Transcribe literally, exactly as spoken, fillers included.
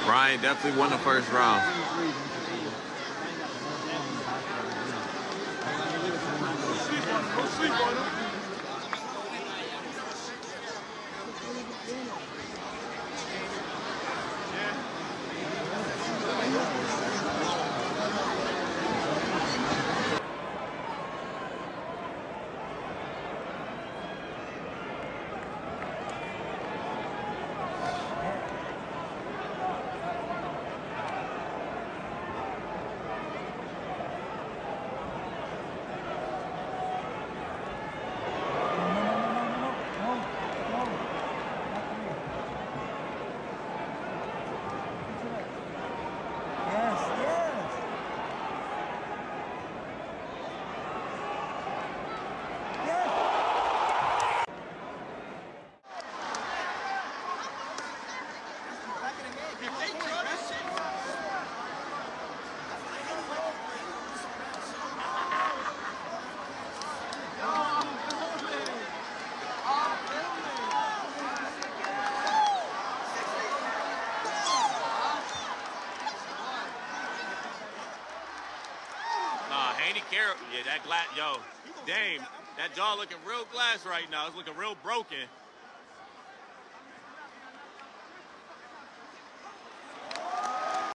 Ryan definitely won the first round. Go sleep on him. Haney carry, yeah, that glass, yo, Dame, that jaw looking real glass right now. It's looking real broken.